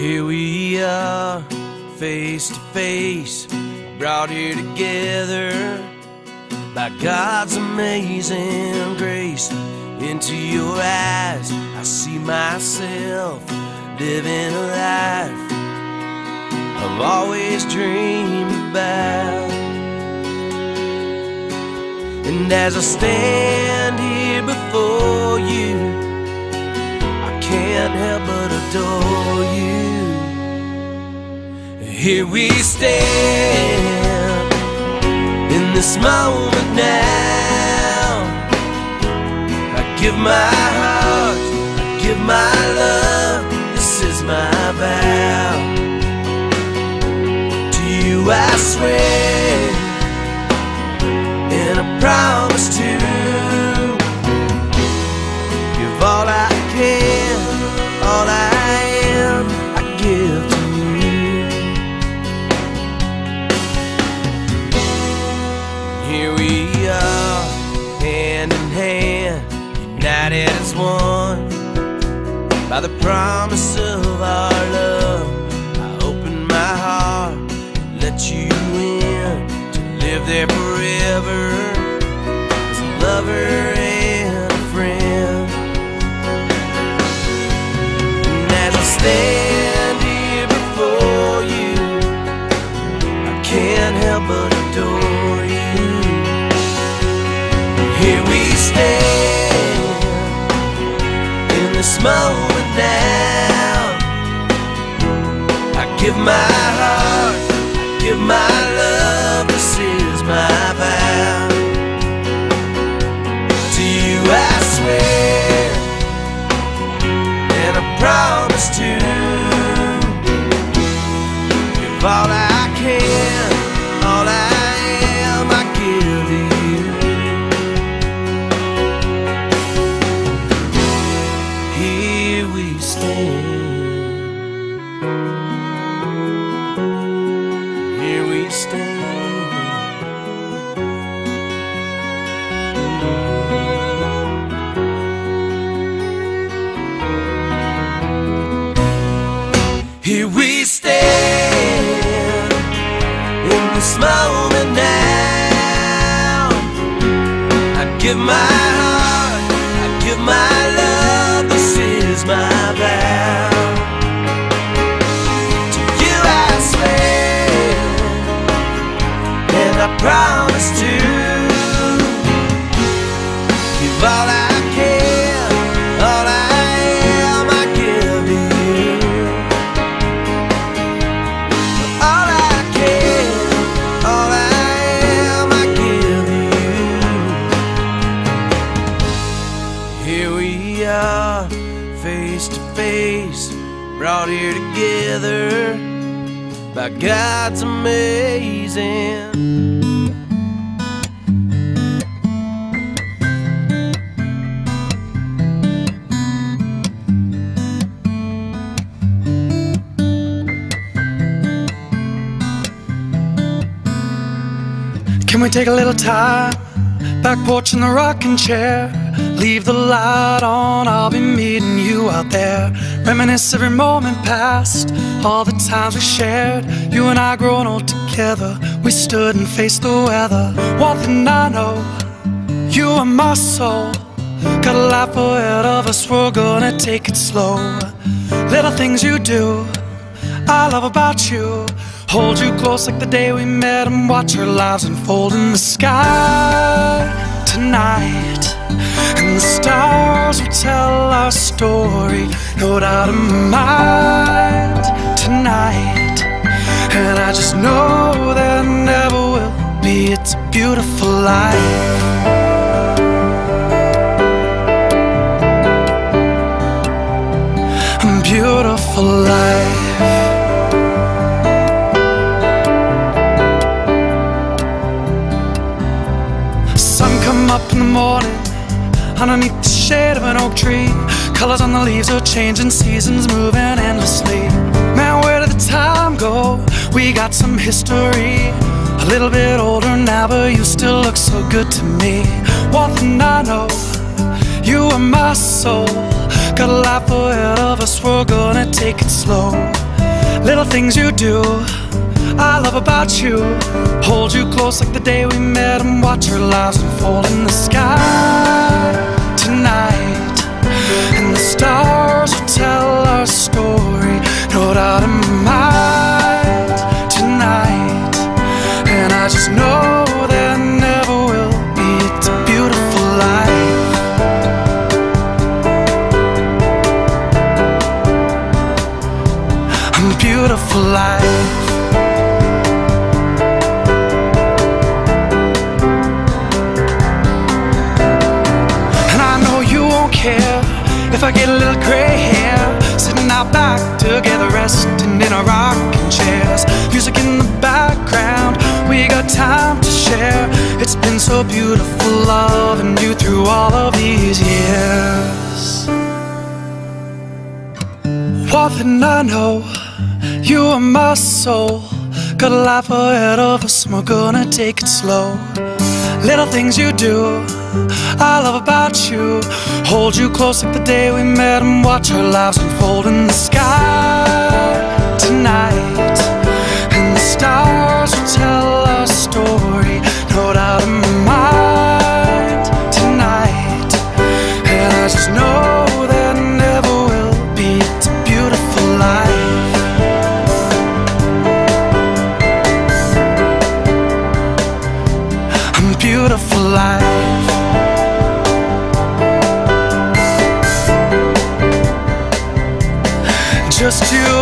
Here we are, face to face, brought here together by God's amazing grace. Into your eyes I see myself living a life I've always dreamed about. And as I stand here before you, I can't help but adore you. Here we stand in this moment now. I give my heart, I give my love, this is my vow. To you I swear, and I promise to give all I can, all I am, I give to you. Here we are, hand in hand, united as one by the promise of our love. I open my heart and let you in to live there forever as a lover and a friend. And as I stand here before you, I can't help but adore you. Here we stand in this moment now. I give my heart, I give my love, this is my vow. To you I swear, and I promise to give all I can, all I am, I give to you. Here we stand, here we stand. Here we stand in this moment now. I give my heart, I give my love, this is my vow. To you I swear, and I promise to give all I can, all I am, I give to you. All I can, all I am, I give to you. Here we are, face to face, brought here together by God's amazing. Can we take a little time, back porch in the rocking chair, leave the light on, I'll be meeting you out there. Reminisce every moment past, all the times we shared, you and I growing old together. We stood and faced the weather. One thing I know, you are my soul. Got a life ahead of us, we're gonna take it slow. Little things you do, I love about you. Hold you close like the day we met and watch our lives unfold in the sky tonight. And the stars will tell our story, no doubt in my mind tonight. And I just know there never will be, it's a beautiful life. A beautiful life. Come up in the morning, underneath the shade of an oak tree. Colors on the leaves are changing, seasons moving endlessly. Man, where did the time go? We got some history. A little bit older now, but you still look so good to me. One thing I know, you are my soul. Got a life ahead of us, we're gonna take it slow. little things you do, I love about you. Hold you close like the day we met and watch our lives unfold in the sky tonight. And the stars will tell our story, no doubt in my mind tonight. And I just know there never will be. It's a beautiful life. A beautiful life. If I get a little gray hair, sitting out back together, resting in our rocking chairs, music in the background, we got time to share. It's been so beautiful loving you through all of these years. One thing I know, you are my soul. Got a life ahead of us and we're gonna take it slow. Little things you do, I love about you. Hold you close like the day we met and watch our lives unfold in the sky tonight. And the stars will tell our story, no doubt in my mind tonight. And I just know there never will be. It's a beautiful life. A beautiful life. Just you